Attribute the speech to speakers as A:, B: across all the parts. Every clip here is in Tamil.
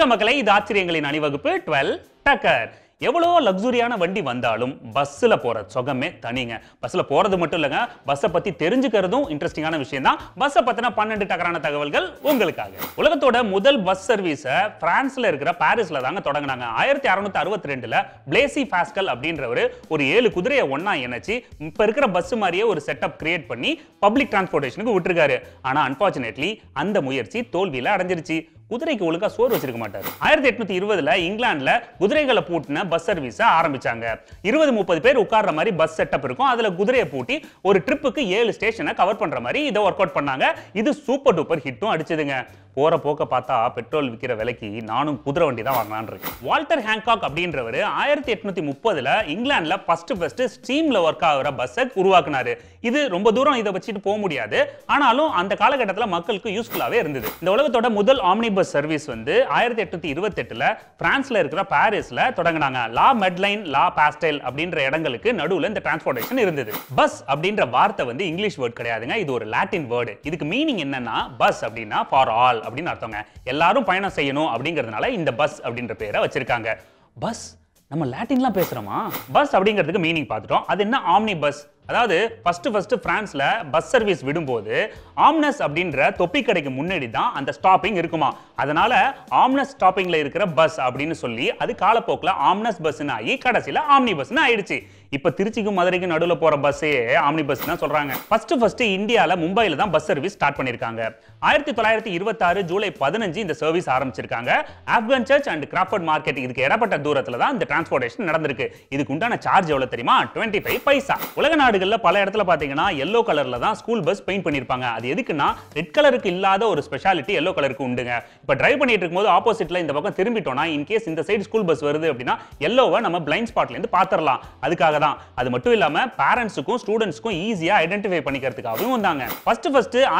A: மக்களே, இது ஆச்சரியங்களின் அணிவகுப்பு 12 டக்கர். எவ்வளோ லக்ஸுரியான வண்டி வந்தாலும் பஸ்ல போற சுகமே தனிங்க. பஸ்ல போறது மட்டும் இல்லங்க, பஸ்ஸை பத்தி தெரிஞ்சுக்கிறதும் இன்ட்ரெஸ்டிங்கான விஷயம் தான். பஸ்ஸை பத்தின 12 டக்கரான தகவல்கள் உங்களுக்காக. உலகத்தோட முதல் பஸ் சர்வீஸை பிரான்ஸ்ல இருக்கிற பாரிஸ்ல தாங்க தொடங்கினாங்க. 1662ல பிளேசி பாஸ்கல் அப்படின்றவர் ஒரு 7 குதிரையை ஒன்னா இணைச்சு இப்ப இருக்கிற பஸ் மாதிரியே ஒரு செட்டப் கிரியேட் பண்ணி பப்ளிக் டிரான்ஸ்போர்டேஷனுக்கு விட்டுருக்காரு. ஆனா அன்பார்ச்சுனேட்லி அந்த முயற்சி தோல்வியில அடைஞ்சிருச்சு. குதிரைக்கு ஒழுங்கா சோறு வச்சிருக்க மாட்டாரு. 1820ல இங்கிலாந்துல குதிரைகளை பூட்டின பஸ் சர்வீஸை ஆரம்பிச்சாங்க. 20-30 பேர் உட்கார்ற மாதிரி பஸ் செட்டப் இருக்கும். அதுல குதிரையை பூட்டி ஒரு ட்ரிப்புக்கு 7 ஸ்டேஷனை கவர் பண்ற மாதிரி இதை ஒர்க் அவுட் பண்ணாங்க. இது சூப்பர் டூப்பர் ஹிட்டும் அடிச்சதுங்க. போற போக்க பார்த்தா பெட்ரோல் விற்கிற விலைக்கு நானும் குதிரை வண்டி தான் வாங்கலான்னு இருக்கேன். வால்டர் ஹேங்காக் அப்படின்றவர் 1830ல இங்கிலாந்துல ஃபர்ஸ்ட் ஸ்டீம்ல ஒர்க் ஆகிற பஸ்ஸை உருவாக்குனாரு. இது ரொம்ப தூரம் இதை வச்சுட்டு போக முடியாது, ஆனாலும் அந்த காலகட்டத்தில் மக்களுக்கு யூஸ்ஃபுல்லாவே இருந்தது. இந்த உலகத்தோட முதல் ஆம்னி பஸ் சர்வீஸ் வந்து 1828ல பிரான்ஸ்ல இருக்கிற பாரிஸ்ல தொடங்கினாங்க. லா மெட்லைன், லா பாஸ்டல் அப்படின்ற இடங்களுக்கு நடுவுல இந்த டிரான்ஸ்போர்டேஷன் இருந்தது. பஸ் அப்படின்ற வார்த்தை வந்து இங்கிலீஷ் வேர்ட் கிடையாதுங்க, இது ஒரு லாட்டின் வேர்டு. இதுக்கு மீனிங் என்னன்னா பஸ் அப்படின்னா ஃபார் ஆல் அப்படின்னு அர்த்தங்க. எல்லாரும் பயணம் செய்யணும் அப்படிங்கிறதுனால இந்த பஸ் அப்படின்ற பேரை வச்சிருக்காங்க. பஸ் நம்ம லாட்டின்லாம் பேசுறோமா? பஸ் அப்படிங்கிறதுக்கு மீனிங் பார்த்துட்டோம். அது என்ன ஆம்னி பஸ்? அதாவது ஃபர்ஸ்ட் பிரான்ஸ்ல பஸ் சர்வீஸ் விடும்போது ஆம்னஸ் அப்படின்ற தொப்பி கடைக்கு முன்னாடி தான் அந்த ஸ்டாப்பிங் இருக்குமா. அதனால ஆம்னஸ் ஸ்டாப்பிங்ல இருக்கிற பஸ் அப்படின்னு சொல்லி அது காலப்போக்கில் ஆம்னஸ் பஸ்ன்னு ஆகி கடைசியில் ஆம்னி பஸ்ன்னு ஆயிடுச்சு. இப்ப திருச்சிக்கும் மதுரைக்கும் நடுவில் போற பஸ்ஸே ஆம்னி பஸ் தான் சொல்றாங்க. ஃபர்ஸ்ட் இந்தியால மும்பைல தான் பஸ் சர்வீஸ் ஸ்டார்ட் பண்ணிருக்காங்க. 1926 ஜூலை 15 இந்த சர்வீஸ் ஆரம்பிச்சிருக்காங்க. Afghan Church and Crawford Market இதுக்கு இடப்பட்ட தூரத்துல தான் இந்த டிரான்ஸ்போர்டேஷன் நடந்திருக்கு. இதுக்கு உண்டான சார்ஜ் எவ்வளவு தெரியுமா? 25 பைசா. உலக நாடுகள்ல பல இடத்துல பாத்தீங்கன்னா எல்லோ கலர்ல தான் ஸ்கூல் பஸ் பெயிண்ட் பண்ணிருப்பாங்க. அது எதுக்குன்னா ரெட் கலருக்கு இல்லாத ஒரு ஸ்பெஷாலிட்டி எல்லோ கலருக்கு உண்டுங்க. இப்ப டிரைவ் பண்ணிட்டு இருக்கும்போது ஆப்போசிட்ல இந்த பக்கம் திரும்பிட்டோம்னா இன்கேஸ் இந்த சைடு ஸ்கூல் பஸ் வருது அப்படின்னா எல்லோவை நம்ம பிளைண்ட் ஸ்பாட்ல இருந்து பாத்திரலாம். அதுக்காக தான். அது மட்டும் இல்லாம பேரண்ட்ஸுக்கும் ஸ்டூடெண்ட்ஸ்க்கும் ஈஸியா ஐடென்டிஃபை பண்ணிக்கிறதுக்காகவும் வந்தாங்க. ஃபர்ஸ்ட்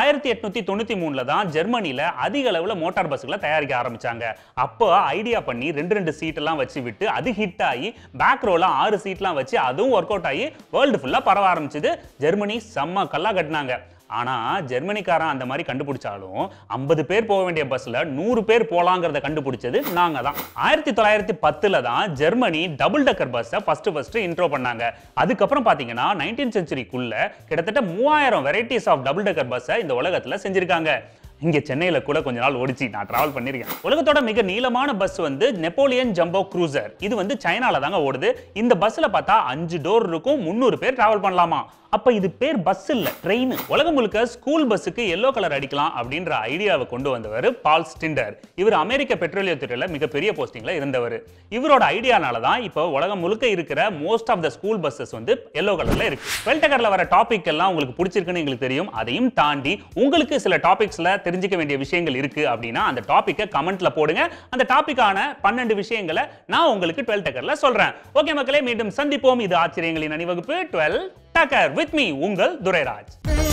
A: 1893ல தான் ஜெர்மனில அதிக அளவுல மோட்டார் பஸ்களை தயாரிக்க ஆரம்பிச்சாங்க. அப்போ ஐடியா பண்ணி 2 சீட் எல்லாம் வச்சு விட்டு அது ஹிட் ஆகி பேக் ரோல 6 சீட்லாம் வச்சு அதுவும் ஒர்க் அவுட் ஆகி வேர்ல்டு ஃபுல்லா பரவ ஆரம்பிச்சது. ஜெர்மனி செம்ம கல்லா கட்டினாங்க. ஆனா ஜெர்மனிக்காரன் அந்த மாதிரி கண்டுபிடிச்சாலும் 50 பேர் போக வேண்டிய பஸ்ல 100 பேர் போலாங்கிறத கண்டுபிடிச்சது நாங்க தான். 1910ல தான் ஜெர்மனி டபுள் டக்கர் பஸ்ஸை ஃபர்ஸ்ட் இன்ட்ரோ பண்ணாங்க. அதுக்கப்புறம் பாத்தீங்கன்னா 19th செஞ்சுரிக்குள்ள கிட்டத்தட்ட 3000 வெரைட்டிஸ் ஆஃப் டபுள் டக்கர் பஸ்ஸை இந்த உலகத்துல செஞ்சிருக்காங்க. இங்க சென்னையில கூட கொஞ்ச நாள் ஓடிச்சு, நான் டிராவல் பண்ணிருக்கேன். உலகத்தோட மிக நீளமான பஸ் வந்து நெப்போலியன் ஜம்போ க்ரூசர். இது வந்து சைனால தாங்க ஓடுது. இந்த பஸ்ல பார்த்தா 5 டோர் இருக்கும், 300 பேர் டிராவல் பண்ணலாமா. அப்ப இது பேர் பஸ் இல்ல, ட்ரெயின். உலகம் முழுக்க ஸ்கூல் பஸ்ஸுக்கு எல்லோ கலர் அடிக்கலாம் அப்படின்ற ஐடியாவை கொண்டு வந்தவர் பால் ஸ்டிண்டர். இவர் அமெரிக்க பெட்ரோலியத்துறையில மிகப்பெரிய போஸ்டிங்ல இருந்தவர். இவரோட ஐடியானால தான் இப்போ உலகம் முழுக்க இருக்கிற most of the school buses வந்து எல்லோ கலர்ல இருக்கு. 12 டக்கர்ல வர டாபிக் எல்லாம் உங்களுக்கு பிடிச்சிருக்குன்னு எங்களுக்கு தெரியும். அதையும் தாண்டி உங்களுக்கு சில டாபிக்ஸ்ல தெரிஞ்சுக்க வேண்டிய விஷயங்கள் இருக்கு அப்படின்னா அந்த டாபிக்கை கமெண்ட்ல போடுங்க. அந்த டாபிக்கான 12 விஷயங்களை நான் உங்களுக்கு 12 டக்கர்ல சொல்றேன். ஓகே மக்களே, மீண்டும் சந்திப்போம். இது ஆச்சரியங்களின் அணிவகுப்பு 12 டக்கர் with me உங்கள் துரைராஜ்.